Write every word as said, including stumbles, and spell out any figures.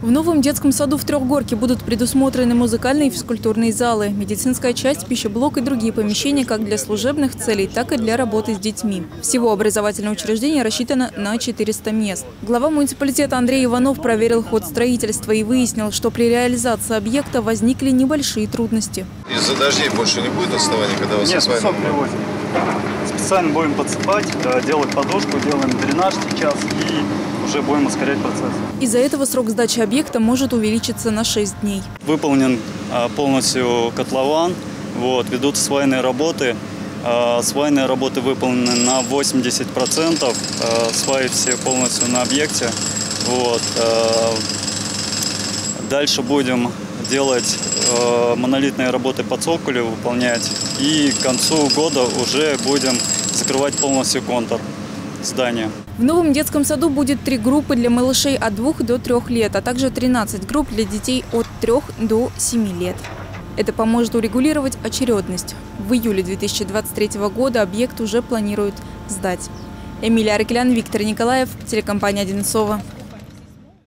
В новом детском саду в Трехгорке будут предусмотрены музыкальные и физкультурные залы, медицинская часть, пищеблок и другие помещения как для служебных целей, так и для работы с детьми. Всего образовательное учреждение рассчитано на четыреста мест. Глава муниципалитета Андрей Иванов проверил ход строительства и выяснил, что при реализации объекта возникли небольшие трудности. Из-за дождей больше не будет отставания, когда вас Нет, осваивают? песок привозим. Специально будем подсыпать, делать подушку, делаем дренаж сейчас и уже будем ускорять процесс. Из-за этого срок сдачи объекта может увеличиться на шесть дней. Выполнен полностью котлован, вот, ведутся свайные работы. Свайные работы выполнены на восемьдесят процентов, сваи все полностью на объекте. Вот. Дальше будем делать монолитные работы по цоколю, выполнять. И к концу года уже будем закрывать полностью контур здания. В новом детском саду будет три группы для малышей от двух до трех лет, а также тринадцать групп для детей от трёх до семи лет. Это поможет урегулировать очередность. В июле две тысячи двадцать третьего года объект уже планируют сдать. Эмилия Арыкелян, Виктор Николаев, телекомпания «Одинцово».